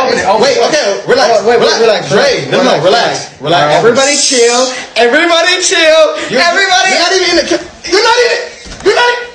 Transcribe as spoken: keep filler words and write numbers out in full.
Wait, okay, relax. Wait, relax. relax. Dre, no, no, relax. Relax. Everybody chill. Everybody chill. You're, Everybody. You're not even in the. You're not even. You're not even.